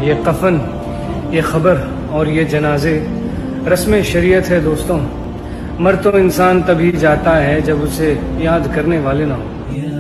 ये कफन, ये खबर और ये जनाजे रस्म शरीयत है दोस्तों। मर तो इंसान तभी जाता है जब उसे याद करने वाले ना हो।